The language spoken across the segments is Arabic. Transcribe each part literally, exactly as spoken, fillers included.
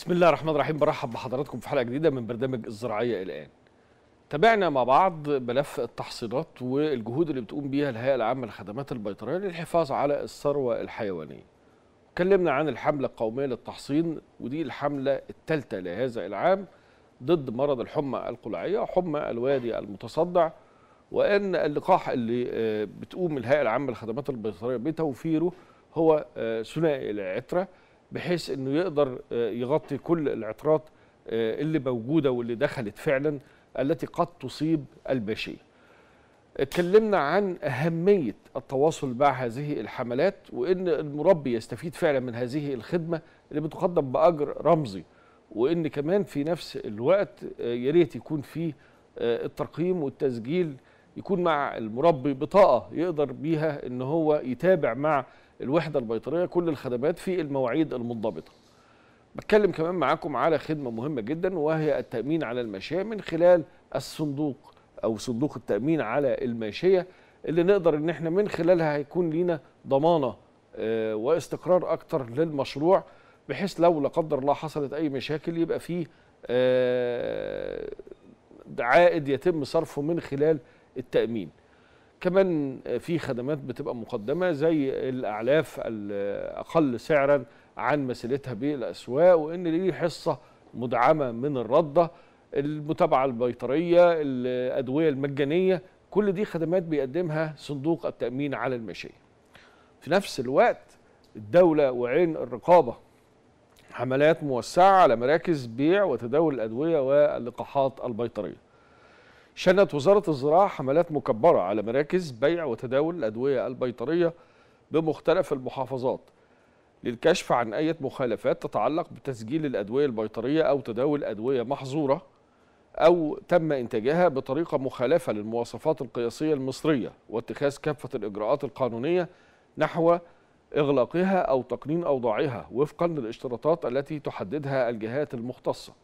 بسم الله الرحمن الرحيم. برحب بحضراتكم في حلقة جديدة من برنامج الزراعية الآن. تابعنا مع بعض ملف التحصينات والجهود اللي بتقوم بيها الهيئة العامة للخدمات البيطرية للحفاظ على الثروة الحيوانية. اتكلمنا عن الحملة القومية للتحصين، ودي الحملة الثالثة لهذا العام ضد مرض الحمى القلعية وحمى الوادي المتصدع، وأن اللقاح اللي بتقوم الهيئة العامة للخدمات البيطرية بتوفيره هو ثنائي العترة، بحيث انه يقدر يغطي كل العطرات اللي موجوده واللي دخلت فعلا التي قد تصيب الماشيه. اتكلمنا عن اهميه التواصل مع هذه الحملات، وان المربي يستفيد فعلا من هذه الخدمه اللي بتقدم باجر رمزي، وان كمان في نفس الوقت يا ريت يكون في الترقيم والتسجيل، يكون مع المربي بطاقه يقدر بيها ان هو يتابع مع الوحدة البيطرية كل الخدمات في المواعيد المنضبطة. بتكلم كمان معاكم على خدمة مهمة جدا، وهي التأمين على الماشية من خلال الصندوق أو صندوق التأمين على الماشية، اللي نقدر إن احنا من خلالها هيكون لينا ضمانة اه واستقرار أكتر للمشروع، بحيث لو لا قدر الله حصلت أي مشاكل يبقى فيه اه عائد يتم صرفه من خلال التأمين. كمان في خدمات بتبقى مقدمة زي الأعلاف الأقل سعرا عن مثيلتها بالأسواق، وإن ليه حصة مدعمة من الردة، المتابعة البيطرية، الأدوية المجانية، كل دي خدمات بيقدمها صندوق التأمين على الماشية. في نفس الوقت الدولة وعين الرقابة حملات موسعة على مراكز بيع وتداول الأدوية واللقاحات البيطرية. شنت وزارة الزراعة حملات مكبرة على مراكز بيع وتداول الأدوية البيطرية بمختلف المحافظات للكشف عن أي مخالفات تتعلق بتسجيل الأدوية البيطرية أو تداول أدوية محظورة أو تم إنتاجها بطريقة مخالفة للمواصفات القياسية المصرية، واتخاذ كافة الإجراءات القانونية نحو إغلاقها أو تقنين أوضاعها وفقا للاشتراطات التي تحددها الجهات المختصة.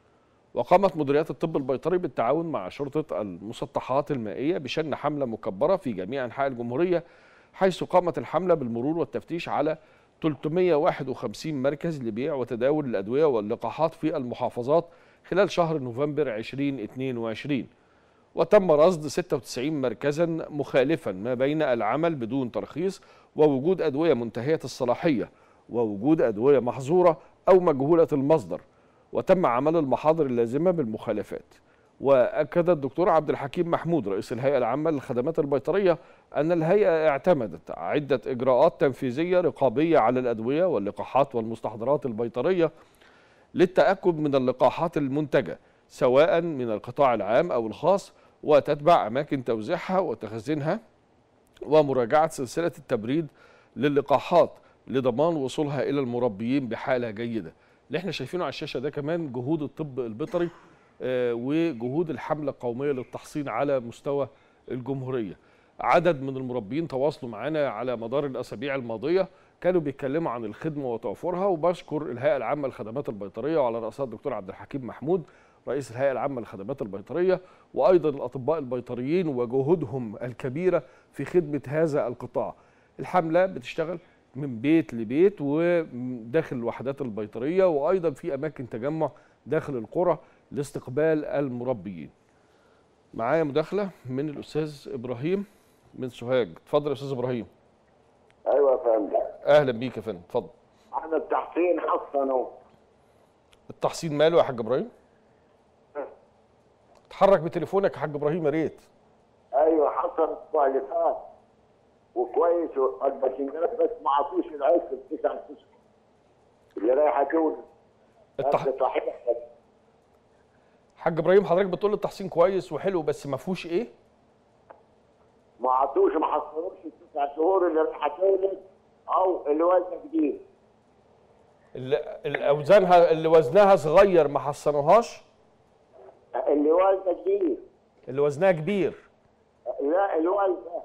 وقامت مديريات الطب البيطري بالتعاون مع شرطة المسطحات المائية بشن حملة مكبرة في جميع أنحاء الجمهورية، حيث قامت الحملة بالمرور والتفتيش على ثلاثمائة وواحد وخمسين مركز لبيع وتداول الأدوية واللقاحات في المحافظات خلال شهر نوفمبر ألفين واثنين وعشرين، وتم رصد ستة وتسعين مركزا مخالفا ما بين العمل بدون ترخيص ووجود أدوية منتهية الصلاحية ووجود أدوية محظورة أو مجهولة المصدر، وتم عمل المحاضر اللازمة بالمخالفات. وأكد الدكتور عبد الحكيم محمود رئيس الهيئة العامة للخدمات البيطرية أن الهيئة اعتمدت عدة إجراءات تنفيذية رقابية على الأدوية واللقاحات والمستحضرات البيطرية للتأكد من اللقاحات المنتجة سواء من القطاع العام أو الخاص، وتتبع أماكن توزيعها وتخزينها ومراجعة سلسلة التبريد للقاحات لضمان وصولها إلى المربيين بحالة جيدة. اللي احنا شايفينه على الشاشة ده كمان جهود الطب البيطري آه وجهود الحملة القومية للتحصين على مستوى الجمهورية. عدد من المربيين تواصلوا معنا على مدار الأسابيع الماضية، كانوا بيتكلموا عن الخدمة وتوفرها، وبشكر الهيئة العامة للخدمات البيطرية وعلى رأسها الدكتور عبد الحكيم محمود رئيس الهيئة العامة للخدمات البيطرية، وأيضا الأطباء البيطريين وجهودهم الكبيرة في خدمة هذا القطاع. الحملة بتشتغل من بيت لبيت وداخل الوحدات البيطرية، وأيضا في أماكن تجمع داخل القرى لاستقبال المربيين. معايا مداخلة من الأستاذ إبراهيم من سوهاج. اتفضل يا أستاذ إبراهيم. أيوة يا فندم. أهلا بيك يا فندم، اتفضل. أنا التحصين حصنه. التحصين ماله يا حاج إبراهيم؟ اتحرك بتليفونك يا حاج إبراهيم يا ريت. أيوة حصن كواليفات وكويس والباذنجانات، بس ما عطوش العيش في التسع اشهر اللي رايحه تولد. التح... صحيح. حاج ابراهيم حضرتك بتقول التحصين كويس وحلو، بس ما فيهوش ايه؟ ما عطوش ما حصلوش التسع شهور اللي رايحه تولد او اللي والده جديد. اللي الاوزانها اللي وزنها صغير ما حصنوهاش؟ اللي والده جديد. اللي وزنها كبير؟ لا الوالده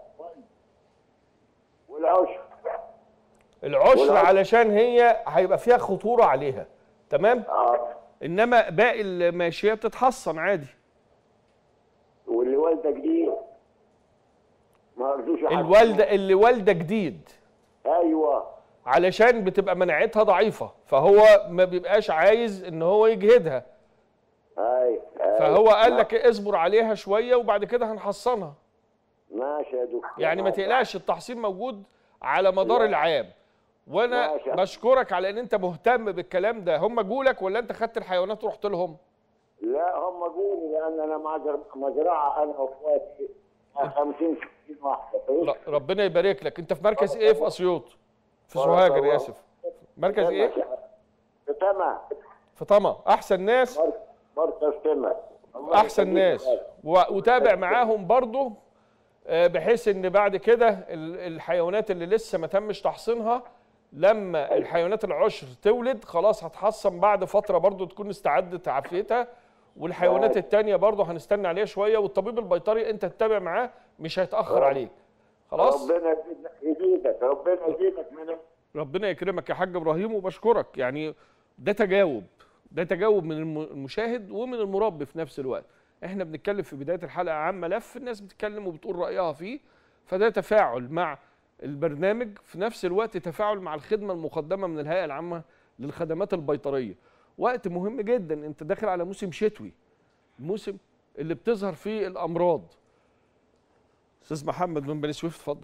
والعشر. العشر علشان هي هيبقى فيها خطوره عليها، تمام؟ اه. انما باقي الماشيه بتتحصن عادي. واللي والده جديد ما رضوش. الوالده اللي والده جديد. ايوه. علشان بتبقى مناعتها ضعيفه، فهو ما بيبقاش عايز ان هو يجهدها. اي اي فهو قال لك اصبر عليها شويه وبعد كده هنحصنها. ماشي يا دكتور. يعني ما تقلقش، التحصين موجود على مدار العام. وانا ماشي. بشكرك على ان انت مهتم بالكلام ده. هم جولك ولا انت خدت الحيوانات ورحت لهم؟ لا هم قولوا، لان انا مزر- مزرعه انا واخواتي خمسين ستين واحده. ر- ربنا يبارك لك. انت في مركز ايه في اسيوط؟ في سوهاج انا اسف. مركز ايه؟ في تمام. في طما. احسن ناس، مركز تمام. احسن ناس. و- وتابع معاهم برضو، آه، بحيث ان بعد كده ال- الحيوانات اللي لسه ما تمش تحصينها، لما الحيوانات العشر تولد خلاص هتحصن بعد فتره برضو تكون استعدت عافيتها. والحيوانات التانية برضو هنستنى عليها شويه، والطبيب البيطري انت تتابع معاه مش هيتاخر عليك. خلاص؟ ربنا يزيدك، ربنا يزيدك من ربنا يكرمك يا حاج ابراهيم وبشكرك. يعني ده تجاوب، ده تجاوب من الم- المشاهد ومن المربي في نفس الوقت. احنا بنتكلم في بدايه الحلقه عن ملف الناس بتتكلم وبتقول رايها فيه، فده تفاعل مع البرنامج، في نفس الوقت تفاعل مع الخدمه المقدمه من الهيئه العامه للخدمات البيطريه. وقت مهم جدا، انت داخل على موسم شتوي، الموسم اللي بتظهر فيه الامراض. استاذ محمد من بني سويف اتفضل.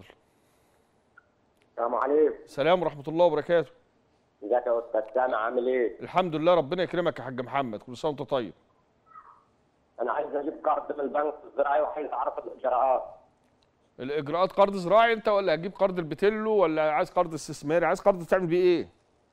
السلام عليكم. السلام ورحمه الله وبركاته. ازيك يا استاذ سامع، عامل ايه؟ الحمد لله، ربنا يكرمك يا حاج محمد، كل سنه وانت طيب. انا عايز اجيب قرض من البنك الزراعي وعايز اعرف الاجراءات. الاجراءات قرض زراعي انت، ولا هتجيب قرض البتلو، ولا عايز قرض استثماري؟ عايز قرض تعمل بيه ايه؟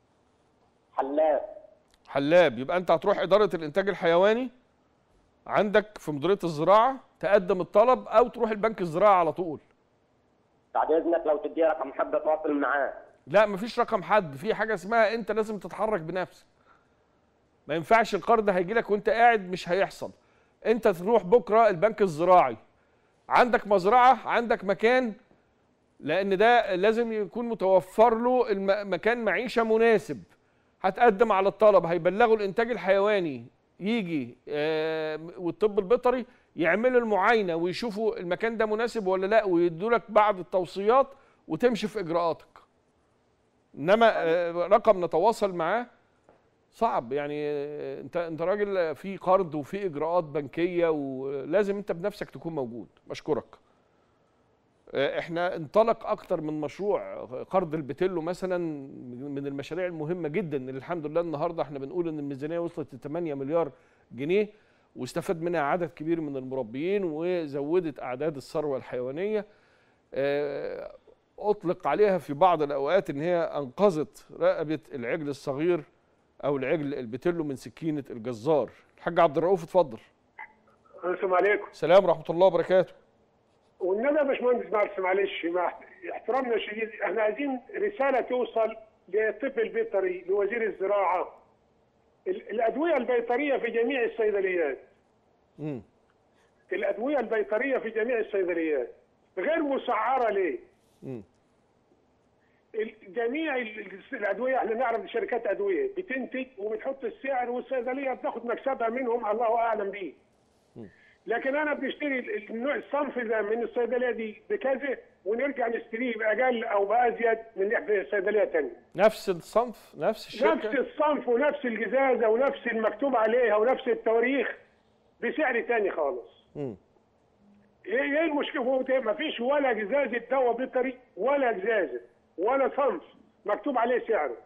حلاب. حلاب. يبقى انت هتروح اداره الانتاج الحيواني عندك في مديريه الزراعه، تقدم الطلب، او تروح البنك الزراعي على طول. بعد اذنك لو تدي رقم حد اتواصل معاه. لا مفيش رقم حد، في حاجه اسمها انت لازم تتحرك بنفسك. ما ينفعش القرض هيجي لك وانت قاعد، مش هيحصل. انت تروح بكره البنك الزراعي، عندك مزرعه، عندك مكان، لان ده لازم يكون متوفر له الم- مكان معيشه مناسب. هتقدم على الطلب، هيبلغوا الانتاج الحيواني يجي آه، والطب البيطري يعملوا المعاينه ويشوفوا المكان ده مناسب ولا لا، ويدوا لك بعض التوصيات وتمشي في اجراءاتك. انما آه، رقم نتواصل معاه صعب. يعني آه، انت انت راجل في قرض وفي اجراءات بنكيه، ولازم انت بنفسك تكون موجود. بشكرك. آه، احنا انطلق اكتر من مشروع. قرض البتلو مثلا من المشاريع المهمه جدا، اللي الحمد لله النهارده احنا بنقول ان الميزانيه وصلت ل ثمانية مليار جنيه، واستفاد منها عدد كبير من المربيين، وزودت اعداد الثروه الحيوانيه. آه، اطلق عليها في بعض الاوقات ان هي انقذت رقبه العجل الصغير او العجل البتلو من سكينه الجزار. الحاج عبد الرؤوف اتفضل. السلام عليكم. السلام ورحمه الله وبركاته. والنبي يا باشمهندس معلش معلش مع احترامنا الشديد، احنا عايزين رساله توصل للطب البيطري لوزير الزراعه. ال- الادويه البيطريه في جميع الصيدليات. امم الادويه البيطريه في جميع الصيدليات غير مسعره ليه؟ امم ال- جميع ال- الادويه احنا نعرف إن شركات ادويه بتنتج وبتحط السعر، والصيدليه بتاخد مكسبها منهم الله اعلم بيه. لكن انا بنشتري ال- النوع الصنف ده من الصيدليه دي بكذا، ونرجع نشتريه باقل او بازيد من إحدى صيدليه ثانيه. نفس الصنف، نفس الشركه، نفس الصنف ونفس الجزازه ونفس المكتوب عليها ونفس التواريخ بسعر ثاني خالص. امم ايه ايه المشكله؟ هو ما فيش ولا جزازه دواء بيطري ولا جزازه ولا صنف مكتوب عليه سعره.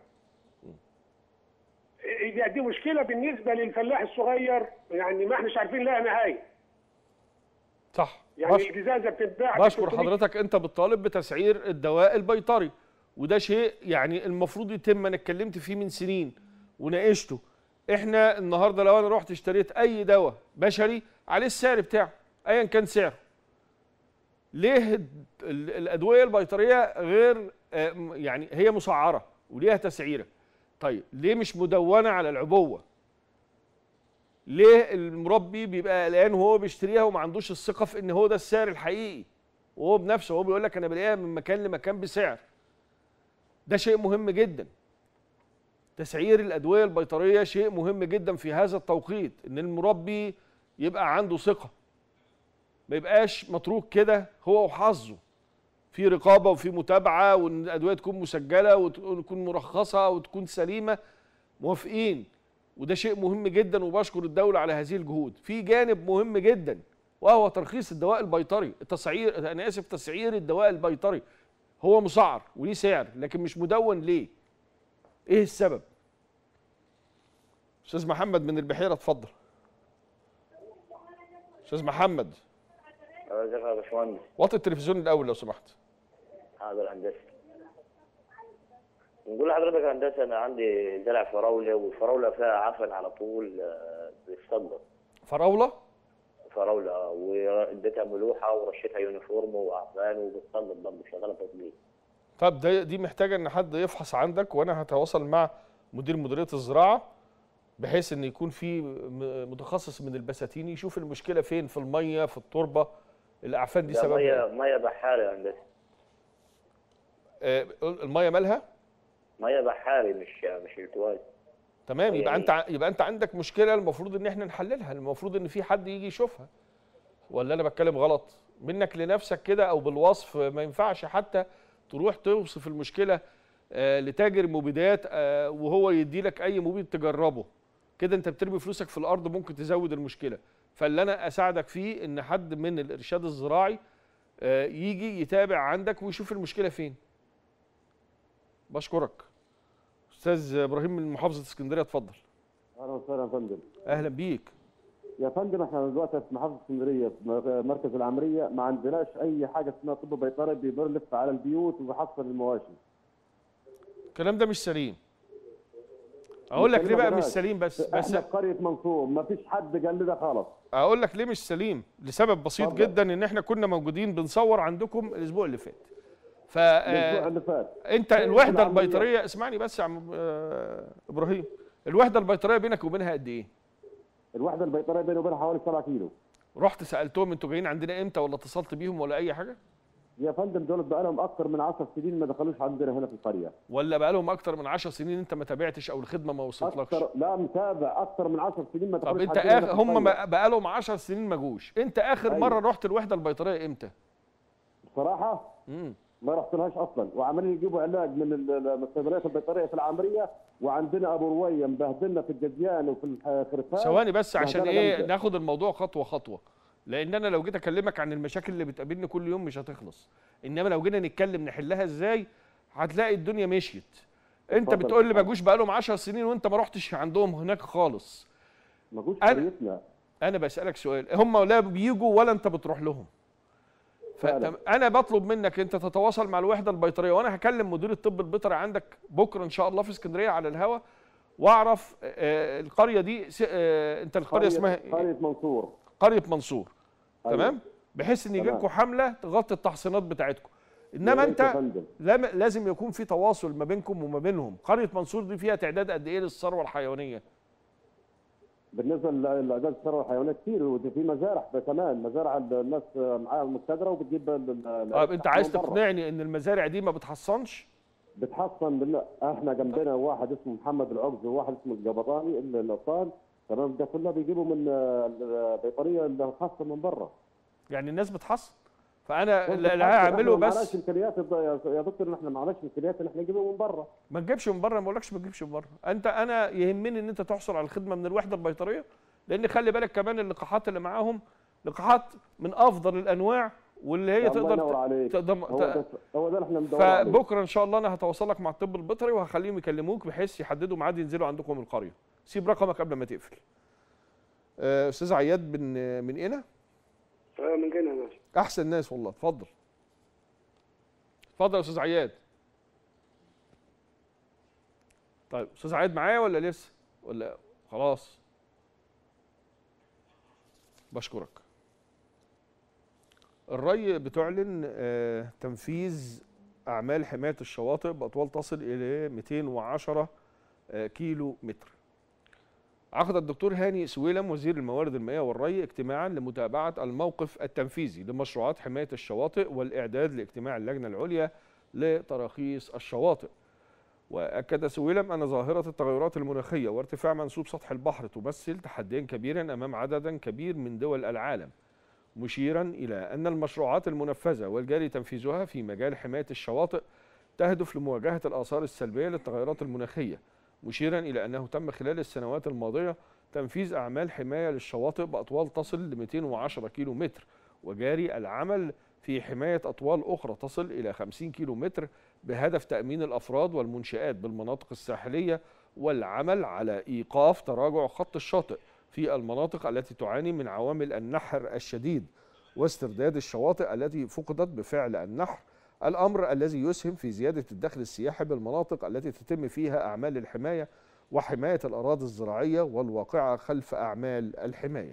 إيه دي مشكله بالنسبه للفلاح الصغير، يعني ما احناش عارفين لها نهايه. صح. يعني بش- الجزازه بتتباع بشكر ب ثلاثمية. حضرتك، انت بتطالب بتسعير الدواء البيطري، وده شيء يعني المفروض يتم. انا اتكلمت فيه من سنين وناقشته. احنا النهارده لو انا رحت اشتريت اي دواء بشري عليه السعر بتاعه ايا كان سعره، ليه ال- الادويه البيطريه غير آه، م- يعني هي مسعره وليها تسعيره؟ طيب ليه مش مدونه على العبوه؟ ليه المربي بيبقى قلقان وهو بيشتريها وما عندوش الثقه في ان هو ده السعر الحقيقي، وهو بنفسه هو بيقول لك انا بلاقيها من مكان لمكان بسعر؟ ده شيء مهم جدا. تسعير الادويه البيطريه شيء مهم جدا في هذا التوقيت، ان المربي يبقى عنده ثقه، ما يبقاش متروك كده هو وحظه. في رقابه وفي متابعه، وان الادويه تكون مسجله وتكون مرخصه وتكون سليمه، موافقين، وده شيء مهم جدا وبشكر الدوله على هذه الجهود. في جانب مهم جدا وهو ترخيص الدواء البيطري، التسعير، انا اسف، تسعير الدواء البيطري. هو مسعر وليه سعر لكن مش مدون ليه؟ ايه السبب؟ استاذ محمد من البحيره اتفضل. استاذ محمد. ازيك يا باشمهندس؟ وطي التلفزيون الاول لو سمحت. حاضر هندسه. نقول لحضرتك يا هندسه انا عندي زرع فراوله، والفراوله فيها عفن على طول بيتصدر. فراوله؟ فراوله اه، واديتها ملوحه ورشيتها يونيفورم وعفان وبتصدر برضه شغاله تطبيق. طب ده دي محتاجه ان حد يفحص عندك، وانا هتواصل مع مدير مديريه الزراعه بحيث ان يكون في متخصص من البساتين يشوف المشكله فين، في الميه، في التربه، الاعفان دي سببها ميه ايه؟ ميه بحاري يا هندسه. آه الميه مالها؟ ميه بحاري مش مش التواز. تمام، يبقى انت يبقى انت عندك مشكله المفروض ان احنا نحللها، المفروض ان في حد يجي يشوفها. ولا انا بتكلم غلط؟ منك لنفسك كده او بالوصف ما ينفعش حتى تروح توصف المشكله آه لتاجر مبيدات آه وهو يدي لك اي مبيد تجربه. كده انت بترمي فلوسك في الارض، ممكن تزود المشكله. فاللي انا اساعدك فيه ان حد من الارشاد الزراعي آه يجي يتابع عندك ويشوف المشكله فين. بشكرك. استاذ ابراهيم من محافظه اسكندريه اتفضل. اهلا وسهلا يا فندم. اهلا بيك يا فندم، احنا دلوقتي في محافظه اسكندريه في مركز العمريه ما عندناش اي حاجه اسمها طب بيطري بيلف على البيوت وبيحصل المواشي. الكلام ده مش سليم. اقول لك ليه بقى مش سليم؟ بس بس احنا في قريه منصور ما فيش حد قال لنا خالص. اقول لك ليه مش سليم، لسبب بسيط فضل. جدا، ان احنا كنا موجودين بنصور عندكم الاسبوع اللي فات. ف الاسبوع اللي فات انت الوحده البيطريه، اسمعني بس يا عم ابراهيم، الوحده البيطريه بينك وبينها قد ايه؟ الوحده البيطريه بيني وبينها حوالي سبعة كيلو. رحت سالتهم انتوا جايين عندنا امتى، ولا اتصلت بيهم ولا اي حاجه؟ يا فندم دول بقى لهم اكثر من عشر سنين ما دخلوش عندنا هنا في القريه. ولا بقى لهم اكثر من عشر سنين انت ما تابعتش او الخدمه ما وصلتلكش؟ أكثر، لا متابع اكثر من عشر سنين ما دخلوش. طب انت عندنا آخر هم بقى لهم عشر سنين ما جوش، انت اخر أيوة. مره رحت الوحده البيطريه امتى؟ بصراحه امم ما رحتلهاش اصلا، وعمالين يجيبوا علاج من الصيدليات البيطريه في العمريه، وعندنا ابو رويه مبهدلنا في الجديان وفي الخرفان. ثواني بس عشان ايه جمجة. ناخد الموضوع خطوه خطوه، لان انا لو جيت اكلمك عن المشاكل اللي بتقابلني كل يوم مش هتخلص، انما لو جينا نتكلم نحلها ازاي هتلاقي الدنيا مشيت. انت بتقول لي ما جوش بقالهم عشر سنين وانت ما رحتش عندهم هناك خالص. ما جوش قريتنا. انا بسالك سؤال، هم لا بيجوا ولا انت بتروح لهم؟ فانا بطلب منك انت تتواصل مع الوحده البيطريه، وانا هكلم مدير الطب البيطري عندك بكره ان شاء الله في اسكندريه على الهواء، واعرف آه القريه دي آه انت القريه اسمها ايه؟ قريه منصور. قريه منصور. أيوة. تمام؟ بحيث ان يجي لكم حمله تغطي التحصينات بتاعتكم. انما انت لازم يكون في تواصل ما بينكم وما بينهم. قريه منصور دي فيها تعداد قد ايه للثروه الحيوانيه؟ بالنسبه لاعداد الثروه الحيوانيه كتير، وفي مزارع كمان، مزارع الناس معاها مستدره وبتجيب. طب انت عايز تقنعني ان المزارع دي ما بتحصنش؟ بتحصن بالله. احنا جنبنا واحد اسمه محمد العقز وواحد اسمه القبطاني الابطال، تمام، ده كله بيجيبوا من البيطريه الخاصه من بره. يعني الناس بتحصن؟ فانا اللي هعمله بس معناش امكانيات يا دكتور، احنا معناش امكانيات ان احنا نجيبه من بره. ما تجيبش من بره، ما بقولكش ما تجيبش من بره، انت انا يهمني ان انت تحصل على الخدمه من الوحده البيطريه، لان خلي بالك كمان اللقاحات اللي معاهم لقاحات من افضل الانواع، واللي هي تقدر تقدر هو ده, هو ده اللي احنا بندور عليه. فبكره ان شاء الله انا هتواصل لك مع الطب البيطري وهخليهم يكلموك بحيث يحددوا ميعاد ينزلوا عندكم القريه. سيب رقمك قبل ما تقفل. استاذ عياد من من هنا؟ اه من هنا ماشي. احسن ناس والله، اتفضل. اتفضل يا استاذ عياد. طيب استاذ عياد معايا ولا لسه؟ ولا خلاص؟ بشكرك. الري بتعلن آه تنفيذ اعمال حمايه الشواطئ باطوال تصل الى مئتين وعشرة آه كيلو متر. عقد الدكتور هاني سويلم وزير الموارد المائيه والري اجتماعا لمتابعه الموقف التنفيذي لمشروعات حمايه الشواطئ والاعداد لاجتماع اللجنه العليا لتراخيص الشواطئ. واكد سويلم ان ظاهره التغيرات المناخيه وارتفاع منسوب سطح البحر تمثل تحديا كبيرا امام عددا كبير من دول العالم، مشيرا إلى أن المشروعات المنفذة والجاري تنفيذها في مجال حماية الشواطئ تهدف لمواجهة الآثار السلبية للتغيرات المناخية، مشيرا إلى أنه تم خلال السنوات الماضية تنفيذ أعمال حماية للشواطئ بأطوال تصل ل مئتين وعشرة كيلو متر، وجاري العمل في حماية أطوال أخرى تصل إلى خمسين كيلو متر بهدف تأمين الأفراد والمنشآت بالمناطق الساحلية والعمل على إيقاف تراجع خط الشاطئ في المناطق التي تعاني من عوامل النحر الشديد واسترداد الشواطئ التي فقدت بفعل النحر، الأمر الذي يسهم في زيادة الدخل السياحي بالمناطق التي تتم فيها أعمال الحماية وحماية الأراضي الزراعية والواقعة خلف أعمال الحماية.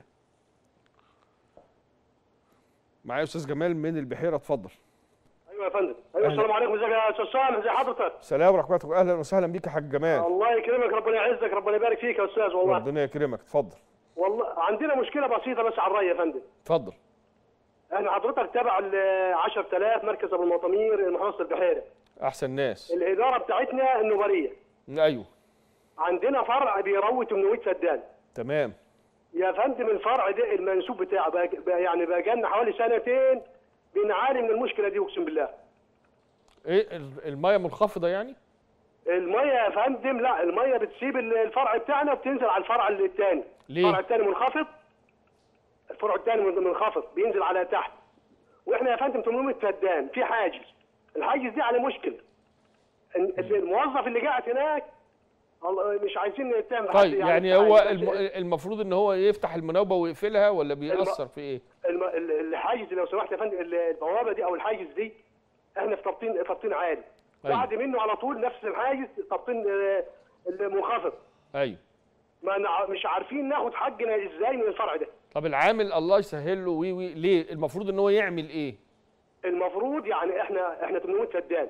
معايا أستاذ جمال من البحيرة، اتفضل. ايوه يا فندم. ايوه السلام عليكم. ازيك يا استاذ سامح؟ ازي حضرتك؟ السلام ورحمة الله. أهلا وسهلا بيك يا حاج جمال. الله يكرمك، ربنا يعزك، ربنا يبارك فيك يا استاذ. والله ربنا يكرمك، اتفضل. والله عندنا مشكله بسيطه بس على الري يا فندم. اتفضل. احنا حضرتك تابع ال عشرة آلاف مركز ابو المطامير محافظه البحيره. احسن ناس. الاداره بتاعتنا النوبريه. ايوه. عندنا فرع بيروي ثمانمئة فدان. تمام. يا فندم الفرع ده المنسوب بتاعه بقى يعني بقى لنا حوالي سنتين بنعاني من المشكله دي، اقسم بالله. ايه الميه منخفضه يعني؟ الميه يا فندم لا، الميه بتسيب الفرع بتاعنا وبتنزل على الفرع الثاني. ليه؟ الفرع الثاني منخفض، الفرع الثاني منخفض بينزل على تحت. واحنا يا فندم ثمانمئة فدان في حاجز، الحاجز دي على مشكله. الموظف اللي قاعد هناك مش عايزين نتهم. طيب يعني هو المفروض ان هو يفتح المناوبه ويقفلها ولا بيأثر في ايه؟ الحاجز لو سمحت يا فندم، البوابه دي او الحاجز دي احنا في تبطين تبطين عالي. أيوة. بعد منه على طول نفس الحاجز تبطين المنخفض. ايوه. ما مش عارفين ناخد حقنا ازاي من الفرع ده. طب العامل الله يسهل له وي وي ليه؟ المفروض ان هو يعمل ايه؟ المفروض يعني احنا احنا ثمانمئة فدان،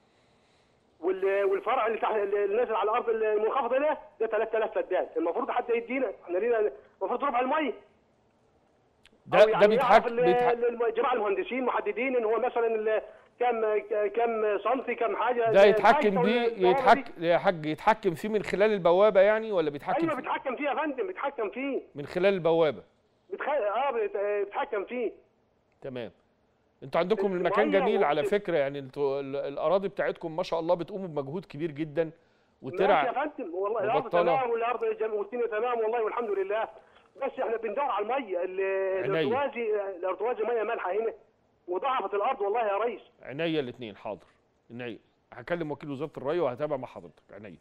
والفرع اللي تحت اللي نازل على الارض المنخفضه ده ده ثلاثة آلاف فدان، المفروض حتى يدينا احنا لينا المفروض ربع الميه. ده يعني ده بيتحكم الجماعه المهندسين محددين ان هو مثلا كم كم سنتي كم حاجه ده يتحكم بيه يتحكم يا حاج يتحكم فيه من خلال البوابه يعني ولا بيتحكم ايوه فيه؟ بيتحكم فيه يا فندم، بيتحكم فيه من خلال البوابه. بتخ... اه بيتحكم فيه. تمام. انتوا عندكم المكان جميل على فكره، يعني انتوا الاراضي بتاعتكم ما شاء الله بتقوموا بمجهود كبير جدا وترع. يا فندم والله الارض تمام والارض والدنيا تمام والله والحمد لله، بس احنا بندور على الميه. الارتوازي الارتوازي ميه مالحه هنا وضعفت الارض والله يا ريس. عينيا الاثنين حاضر. عينيا هكلم وكيل وزاره الري وهتابع مع حضرتك. عينيا.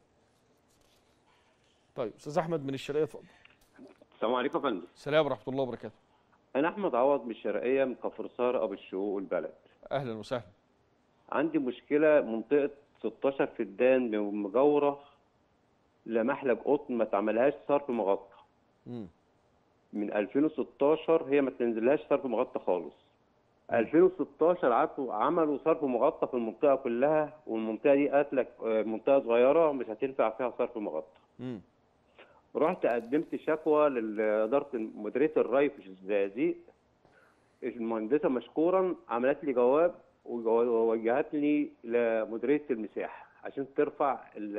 طيب استاذ احمد من الشرقيه اتفضل. السلام عليكم يا فندم. السلام ورحمه الله وبركاته. انا احمد عوض من الشرقيه من كفرسار ابو الشهوق والبلد. اهلا وسهلا. عندي مشكله، منطقه ستاشر فدان من مجاوره لمحلب قطن ما تعملهاش صرف مغطى. امم من ألفين وستاشر هي ما تنزلهاش صرف مغطى خالص. ألفين وستاشر عطوا عملوا صرف مغطى في المنطقه كلها، والمنطقه دي قالت منطقه صغيره مش هتنفع فيها صرف مغطى. امم رحت قدمت شكوى لاداره مديريه الري في الزقازيق. المهندسه مشكورا عملت لي جواب ووجهتني لمديريه المساحه عشان ترفع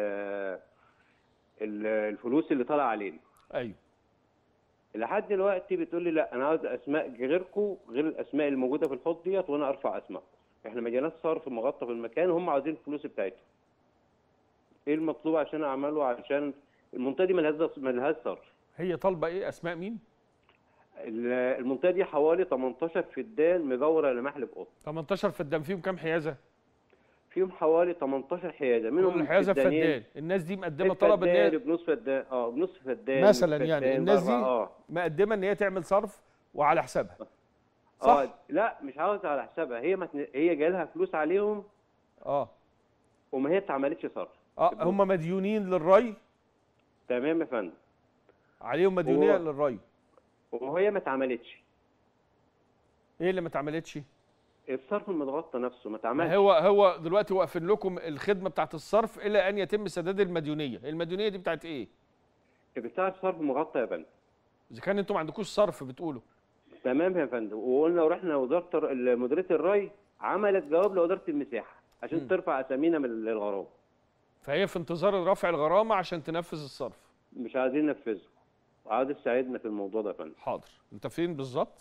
الفلوس اللي طالعه علينا. ايوه. لحد دلوقتي بتقول لي لا انا عاوز اسماء غيركم غير الاسماء اللي موجوده في الحوض ديت وانا ارفع اسماء. احنا ما جيناش صرف مغطى في المكان وهم عاوزين الفلوس بتاعتهم. ايه المطلوب عشان اعمله عشان المنطقه دي مالهاش مالهاش صرف؟ هي طالبه ايه؟ اسماء مين؟ المنطقه دي حوالي تمنتاشر فدان مجاوره لمحلب قطن. تمنتاشر فدان فيهم كام حيازه؟ فيهم حوالي تمنتاشر حيازه، منهم كل حيازه فدان. الناس دي مقدمه طلب ان هي بنص فدان اه بنص فدان مثلا يعني الناس دي آه. مقدمه ان هي تعمل صرف وعلى حسابها. صح؟ اه لا مش عاوزه على حسابها، هي متن... هي جاي لها فلوس عليهم اه وما هي ما اتعملتش صرف. اه هم مديونين للري. تمام يا فندم. عليهم مديونيه و... للري وهي ما اتعملتش. ايه اللي ما اتعملتش؟ الصرف المتغطى نفسه ما اتعملش. هو هو دلوقتي واقفين لكم الخدمه بتاعت الصرف الى ان يتم سداد المديونيه، المديونيه دي بتاعت ايه؟ بتاعت صرف مغطى يا فندم. اذا كان انتم ما عندكوش صرف بتقولوا. تمام يا فندم، وقلنا ورحنا وزاره مديريه الري عملت جواب لاداره المساحه عشان م. ترفع اسامينا من الغرامه. فهي في انتظار رفع الغرامه عشان تنفذ الصرف. مش عايزين ننفذه. عايز تساعدنا في الموضوع ده يا فندم. حاضر. انت فين بالظبط؟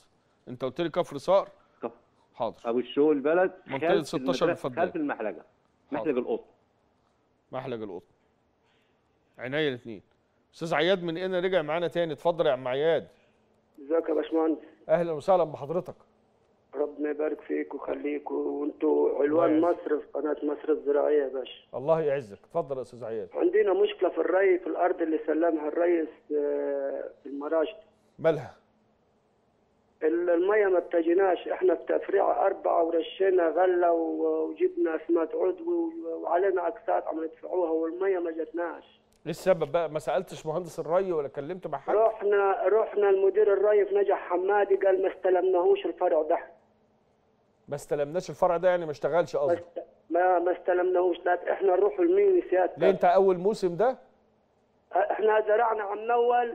انت قلت لي كفر صقر. كفر حاضر. ابو الشوق البلد، منطقة خلف ستاشر المدرسة- الفدان. خلف المحلقه، محلق القطن. محلق القطن. عينيا الاثنين. استاذ عياد من هنا رجع معانا تاني، اتفضل يا عم عياد. ازيك يا باشمهندس؟ اهلا وسهلا بحضرتك. ربنا يبارك فيك ويخليك، وانتوا علوان مصر في قناه مصر الزراعيه يا باشا. الله يعزك، اتفضل يا استاذ عياد. عندنا مشكله في الري في الارض اللي سلمها الريس آه، في المراشد. مالها؟ الميه ما بتجيناش، احنا في تفريعه اربعه ورشينا غله وجبنا اسمات عضوي وعلينا اكسات عم ندفعوها والميه ما جتناش. ايه السبب بقى؟ ما سالتش مهندس الري ولا كلمت مع حد؟ رحنا رحنا المدير الري في نجح حمادي قال ما استلمناهوش الفرع ده. ما استلمناش الفرع ده يعني ما اشتغلش قصدي؟ ما ما استلمناهوش. لا احنا نروح لمين سيادتك؟ ليه انت اول موسم ده؟ احنا زرعنا عم اول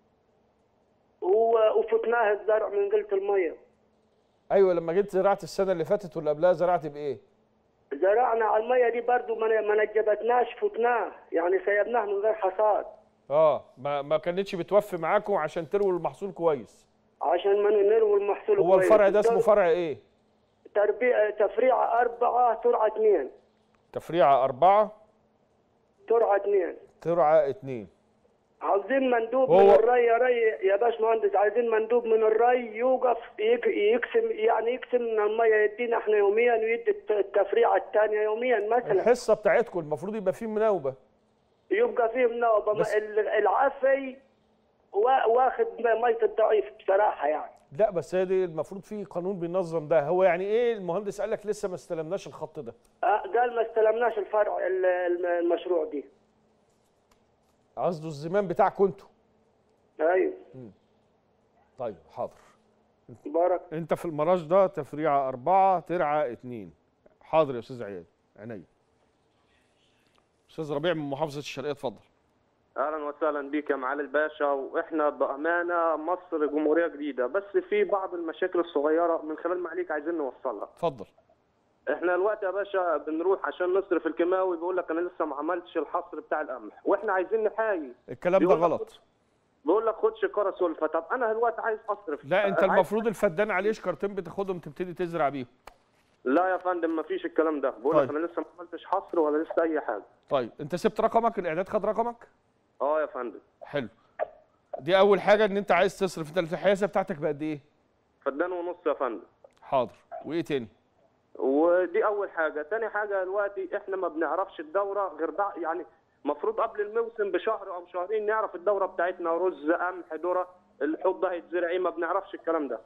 وفتناه الزرع من قله الميه. ايوه لما جيت زرعت السنه اللي فاتت واللي قبلها زرعت بايه؟ زرعنا على الميه دي برضه ما ما نجبتناش، فتناه يعني سيبناه من غير حصاد. اه ما ما كانتش بتوفي معاكم عشان ترووا المحصول كويس. عشان ما نروي المحصول هو كويس. الفرع ده اسمه فرع ايه؟ تربيع تفريعه اربعه ترعه اثنين. تفريعه اربعه ترعه اثنين. ترعه اثنين. عاوزين مندوب هو... من الري يا ري يا باشمهندس، عايزين مندوب من الري يوقف يك... يقسم يعني يقسم لنا الميه يدينا احنا يوميا ويدي التفريعه الثانيه يوميا مثلا. الحصه بتاعتكم المفروض يبقى فيه مناوبه. يبقى فيه مناوبه بس... العافي واخد ميه الضعيف بصراحه يعني. لا بس هي دي المفروض في قانون بينظم ده. هو يعني ايه المهندس قال لك لسه ما استلمناش الخط ده؟ آه قال ما استلمناش الفرع المشروع دي. قصده الزمام بتاعكم انتوا. ايوه. مم. طيب حاضر. بارك. انت في المراج ده تفريعه اربعه ترعه اتنين. حاضر يا استاذ عياد، عينيا. استاذ ربيع من محافظه الشرقيه اتفضل. اهلا وسهلا بيك يا معالي الباشا. واحنا بامانه مصر جمهوريه جديده، بس في بعض المشاكل الصغيره من خلال معاليك عايزين نوصلها. اتفضل. احنا دلوقتي يا باشا بنروح عشان نصرف الكيماوي بيقول لك انا لسه ما عملتش الحصر بتاع القمح، واحنا عايزين نحايي. الكلام ده غلط. بيقول لك خد شكاره سلفه. طب انا دلوقتي عايز اصرف. لا انت المفروض الفدان عليه شكارتين بتاخدهم تبتدي تزرع بيهم. لا يا فندم ما فيش الكلام ده، بيقول لك طيب. انا لسه ما عملتش حصر ولا لسه اي حاجه. طيب انت سبت رقمك؟ الاعداد خد رقمك؟ اه يا فندم. حلو. دي اول حاجه ان انت عايز تصرف. انت الحيازه بتاعتك بقد ايه؟ فدان ونص يا فندم. حاضر. وايه تاني؟ ودي اول حاجه. تاني حاجه دلوقتي احنا ما بنعرفش الدوره غير بع... يعني المفروض قبل الموسم بشهر او شهرين نعرف الدوره بتاعتنا، رز قمح ذره الحوض ده هيتزرع ايه، ما بنعرفش الكلام ده.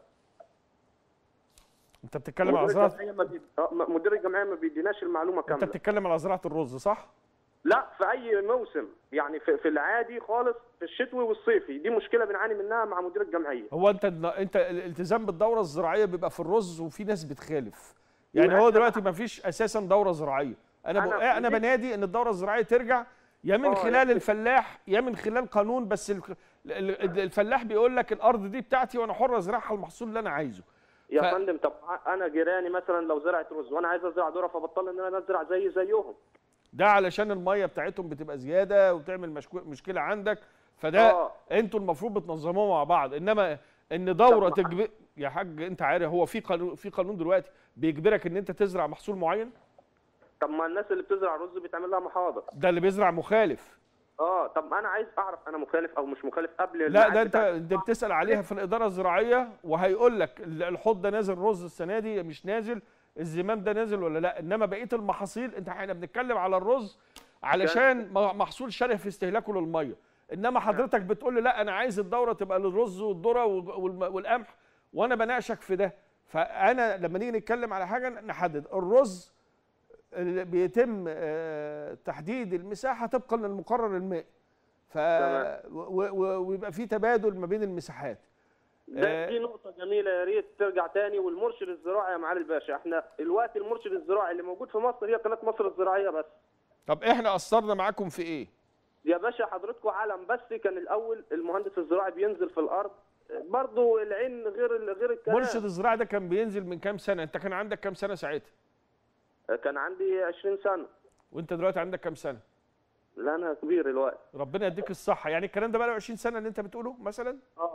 انت بتتكلم على زراعه بي... مدير الجمعيه ما بيديناش المعلومه كامله. انت بتتكلم على زراعه الرز صح؟ لا في اي موسم يعني في, في العادي خالص في الشتوي والصيفي، دي مشكله بنعاني منها مع مدير الجمعيه. هو انت انت الالتزام بالدوره الزراعيه بيبقى في الرز وفي ناس بتخالف. يعني هو دلوقتي ما فيش اساسا دوره زراعيه. انا ب... انا, أنا بنادي ان الدوره الزراعيه ترجع يا من خلال الفلاح يا من خلال قانون، بس الفلاح بيقول لك الارض دي بتاعتي وانا حر ازرعها المحصول اللي انا عايزه. يا ف... فندم طب انا جيراني مثلا لو زرعت رز وانا عايز ازرع ذره فبطل ان انا ازرع زي زيهم. ده علشان الميه بتاعتهم بتبقى زياده وبتعمل مشكو... مشكله عندك، فده آه. انتوا المفروض بتنظموه مع بعض. انما ان دوره تجبر يا حاج انت عارف هو في قانون في قانون دلوقتي بيجبرك ان انت تزرع محصول معين. طب ما الناس اللي بتزرع رز بيتعمل لها محاضر. ده اللي بيزرع مخالف. اه طب انا عايز اعرف انا مخالف او مش مخالف قبل. لا ده انت انت بتسال عليها في الاداره الزراعيه وهيقول لك الحوض ده نازل رز السنه دي مش نازل، الزمام ده نازل ولا لا. انما بقيه المحاصيل انت احنا بنتكلم على الرز علشان محصول شره في استهلاكه للميه. انما حضرتك بتقول لي لا انا عايز الدوره تبقى للرز والذره والقمح وانا بناقشك في ده. فانا لما نيجي نتكلم على حاجه نحدد الرز بيتم تحديد المساحه طبقا للمقرر المائي. ف ويبقى في تبادل ما بين المساحات. ده دي نقطة جميلة يا ريت ترجع تاني. والمرشد الزراعي يا معالي الباشا احنا الوقت المرشد الزراعي اللي موجود في مصر هي قناة مصر الزراعية بس. طب احنا قصرنا معاكم في ايه؟ يا باشا حضرتكم عالم بس كان الاول المهندس الزراعي بينزل في الارض برضه العين غير غير الكلام. مرشد الزراعي ده كان بينزل من كام سنة؟ انت كان عندك كام سنة ساعتها؟ كان عندي عشرين سنة. وانت دلوقتي عندك كام سنة؟ لا انا كبير الوقت. ربنا يديك الصحة. يعني الكلام ده بقى له عشرين سنة اللي انت بتقوله مثلا؟ اه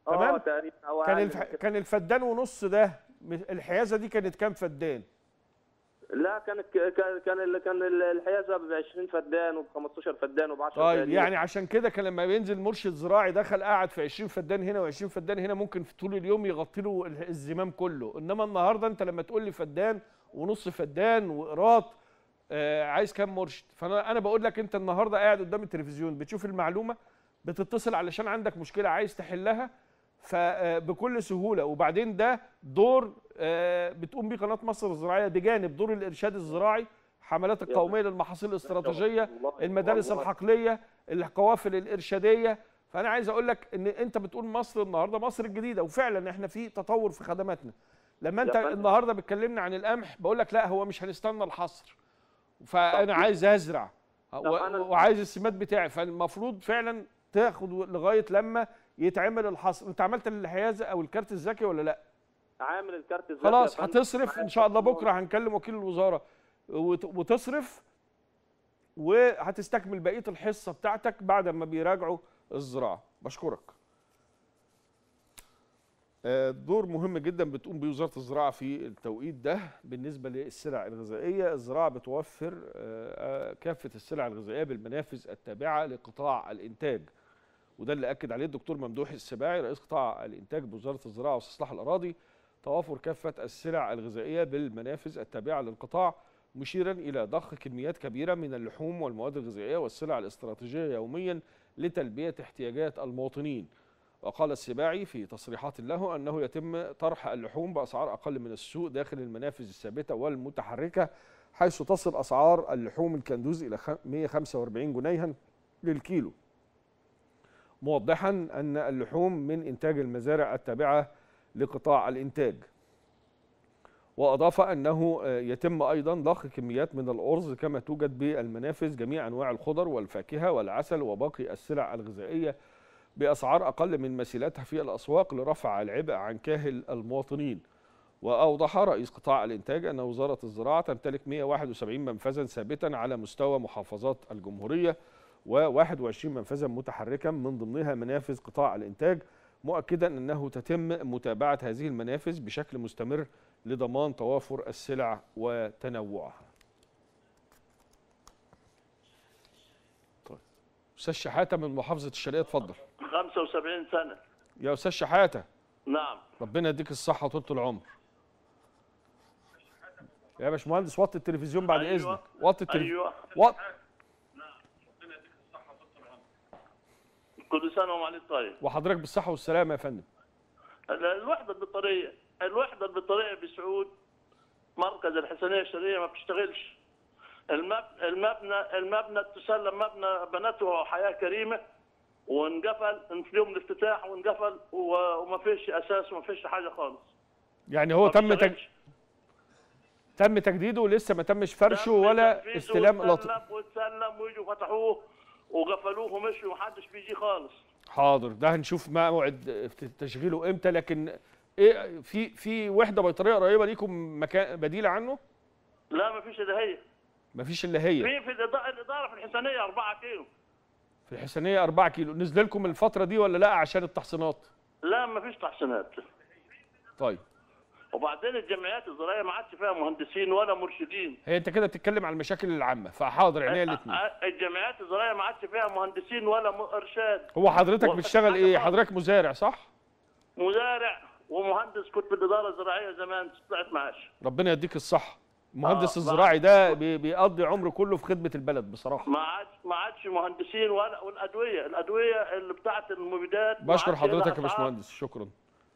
تمام؟ تقريبا او كان أقل الف... من كده. كان الفدان ونص ده الحيازه دي كانت كام فدان؟ لا كانت كان كان ال- كان ال- الحيازه ب عشرين فدان وب خمستاشر فدان وب عشرة طيب تقريبا. يعني عشان كده كان لما بينزل مرشد زراعي دخل قاعد في عشرين فدان هنا و20 فدان هنا ممكن في طول اليوم يغطي له ال- الزمام كله، انما النهارده انت لما تقول لي فدان ونص فدان وقراط آه عايز كام مرشد؟ فانا انا بقول لك انت النهارده قاعد قدام التلفزيون بتشوف المعلومه، بتتصل علشان عندك مشكله عايز تحلها فبكل سهوله. وبعدين ده دور آه بتقوم بيه قناه مصر الزراعيه بجانب دور الارشاد الزراعي، حملات القوميه للمحاصيل الاستراتيجيه، المدارس الحقليه، القوافل الارشاديه. فانا عايز اقول لك ان انت بتقول مصر النهارده مصر الجديده، وفعلا احنا في تطور في خدماتنا. لما انت النهارده بتكلمنا عن القمح بقول لك لا هو مش هنستنى الحصر، فانا عايز ازرع وعايز السماد بتاعي، فالمفروض فعلا تاخد لغايه لما يتعمل الحصر. انت عملت الحيازه او الكارت الذكي ولا لا؟ عامل الكارت الذكي خلاص هتصرف ان شاء الله. بكره هنكلم وكيل الوزاره وتصرف وهتستكمل بقيه الحصه بتاعتك بعد ما بيراجعوا الزراعه. بشكرك. دور مهم جدا بتقوم بيه وزاره الزراعه في التوقيت ده بالنسبه للسلع الغذائيه. الزراعه بتوفر كافه السلع الغذائيه بالمنافذ التابعه لقطاع الانتاج، وده اللي اكد عليه الدكتور ممدوح السباعي رئيس قطاع الانتاج بوزاره الزراعه واستصلاح الاراضي، توافر كافه السلع الغذائيه بالمنافذ التابعه للقطاع، مشيرا الى ضخ كميات كبيره من اللحوم والمواد الغذائيه والسلع الاستراتيجيه يوميا لتلبيه احتياجات المواطنين. وقال السباعي في تصريحات له انه يتم طرح اللحوم باسعار اقل من السوق داخل المنافذ الثابته والمتحركه، حيث تصل اسعار اللحوم الكندوز الى مئة وخمسة وأربعين جنيها للكيلو، موضحا ان اللحوم من انتاج المزارع التابعه لقطاع الانتاج. واضاف انه يتم ايضا ضخ كميات من الارز كما توجد بالمنافذ جميع انواع الخضر والفاكهه والعسل وباقي السلع الغذائيه باسعار اقل من مثيلاتها في الاسواق لرفع العبء عن كاهل المواطنين. واوضح رئيس قطاع الانتاج ان وزاره الزراعه تمتلك مئة وواحد وسبعين منفذا ثابتا على مستوى محافظات الجمهوريه وواحد وعشرين منفذا متحركا من ضمنها منافذ قطاع الانتاج، مؤكدا انه تتم متابعه هذه المنافذ بشكل مستمر لضمان توافر السلع وتنوعها. طيب استاذ شحاته من محافظه الشرقيه اتفضل. خمسة وسبعين سنه يا استاذ شحاته. نعم. ربنا يديك الصحه وطول العمر. يا باشمهندس وطي التلفزيون بعد أيوة. اذنك. وطي التلفزيون. ايوه وط... كل سنه وانت طيب. وحضرتك بالصحه والسلامه يا فندم. الوحده البطاريه الوحده البطاريه في سعود مركز الحسنيه الشرقيه ما بتشتغلش. المبنى المبنى المبنى تسلم مبنى بنته حياه كريمه وانقفل في يوم الافتتاح وانقفل وما فيش اساس وما فيش حاجه خالص. يعني هو تم تج... تم تجديده ولسه ما تمش فرشه ولا استلام لطف. واتسلم ويجوا فتحوه وقفلوه ومشوا ومحدش بيجي خالص. حاضر، ده هنشوف موعد تشغيله امتى. لكن ايه في في وحده بيطريه قريبه ليكم مكان بديله عنه؟ لا ما فيش الا هي. ما فيش الا هي. في في الاداره في الحسنيه أربعة كيلو. في الحسنيه أربعة كيلو، نزل لكم الفتره دي ولا لا عشان التحصينات؟ لا ما فيش تحصينات. طيب. وبعدين الجمعيات الزراعيه ما عادش فيها مهندسين ولا مرشدين. هي انت كده بتتكلم على المشاكل العامه، فحاضر عينيا الاثنين. الجمعيات الزراعيه ما عادش فيها مهندسين ولا ارشاد. هو حضرتك بتشتغل ايه؟ حضرتك مزارع صح؟ مزارع ومهندس، كنت في الاداره الزراعيه زمان طلعت معاش. ربنا يديك الصحه. المهندس آه الزراعي ده بيقضي عمره كله في خدمه البلد بصراحه. ما عادش ما عادش مهندسين ولا والادويه الادويه اللي بتاعت المبيدات. بشكر حضرتك يا باشمهندس، شكرا.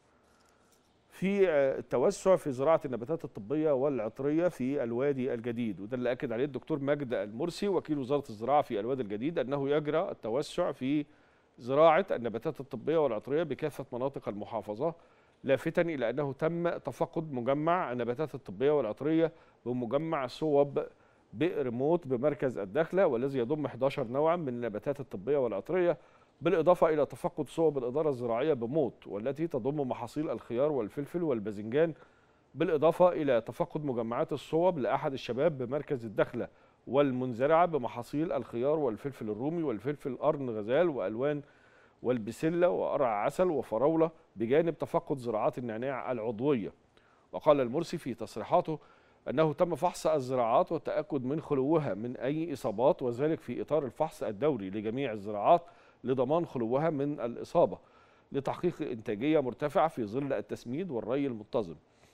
في التوسع في زراعه النباتات الطبيه والعطريه في الوادي الجديد، وده اللي اكد عليه الدكتور مجد المرسي وكيل وزاره الزراعه في الوادي الجديد انه يجرى التوسع في زراعه النباتات الطبيه والعطريه بكافه مناطق المحافظه، لافتا الى انه تم تفقد مجمع النباتات الطبيه والعطريه بمجمع صوب بئر موت بمركز الدخله، والذي يضم إحدى عشر نوعا من النباتات الطبيه والعطريه، بالاضافه الى تفقد صوب الاداره الزراعيه بموت والتي تضم محاصيل الخيار والفلفل والباذنجان، بالاضافه الى تفقد مجمعات الصوب لاحد الشباب بمركز الدخله والمنزرعه بمحاصيل الخيار والفلفل الرومي والفلفل قرن غزال والوان والبسلة وقرع عسل وفراولة بجانب تفقد زراعات النعناع العضوية. وقال المرسي في تصريحاته أنه تم فحص الزراعات والتأكد من خلوها من أي إصابات، وذلك في إطار الفحص الدوري لجميع الزراعات لضمان خلوها من الإصابة لتحقيق إنتاجية مرتفعة في ظل التسميد والري المنتظم.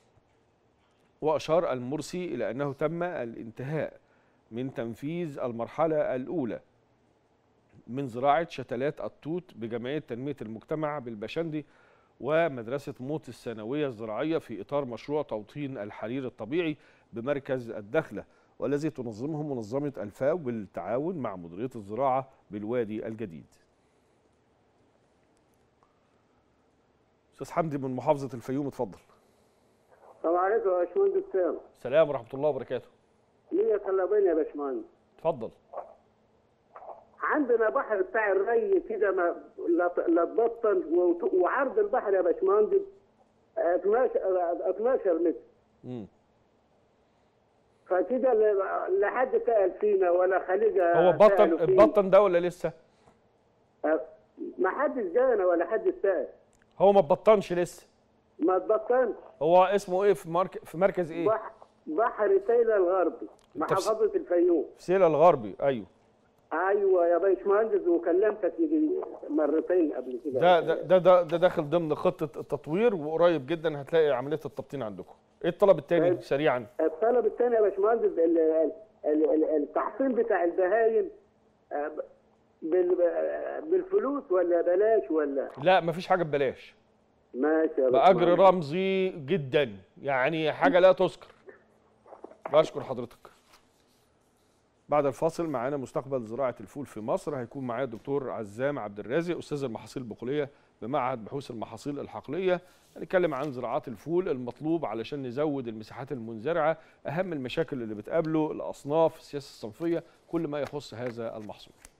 وأشار المرسي إلى أنه تم الانتهاء من تنفيذ المرحلة الأولى من زراعة شتلات التوت بجمعية تنمية المجتمع بالبشندي ومدرسة موت الثانوية الزراعية في إطار مشروع توطين الحرير الطبيعي بمركز الدخلة، والذي تنظمه منظمة الفاو بالتعاون مع مديرية الزراعة بالوادي الجديد. أستاذ حمدي من محافظة الفيوم، اتفضل. السلام عليكم يا باشمهندس سام. السلام ورحمة الله وبركاته. ليا طلبين يا باشمهندس. اتفضل. عندنا بحر بتاع الري كده ما لا تبطل، وعرض البحر يا باشمهندس اتناشر متر. امم فكده لا حد سأل فينا ولا خليجه. هو بطن البطن ده ولا لسه؟ ما حدش جانا ولا حد سأل. هو ما اتبطنش لسه؟ ما اتبطنش. هو اسمه ايه في مركز في مركز ايه؟ بحر بحر سيلة الغربي، محافظة الفيوم. سيلة الغربي، ايوه. ايوه يا باشمهندس، وكلمتك يجي مرتين قبل كده. ده ده ده ده, ده داخل ضمن خطة التطوير، وقريب جدا هتلاقي عملية التبطين عندكم. ايه الطلب الثاني سريعا؟ الطلب الثاني يا باشمهندس التحصين بتاع البهايم بالفلوس ولا بلاش ولا؟ لا مفيش حاجة ببلاش. ماشي يا بأجر رمزي جدا، يعني حاجة لا تذكر. بشكر حضرتك. بعد الفاصل معانا مستقبل زراعة الفول في مصر، هيكون معايا الدكتور عزام عبد الرازق أستاذ المحاصيل البقولية بمعهد بحوث المحاصيل الحقلية. هنتكلم عن زراعات الفول المطلوب علشان نزود المساحات المنزرعة، أهم المشاكل اللي بتقابله الأصناف، السياسة الصنفية، كل ما يخص هذا المحصول.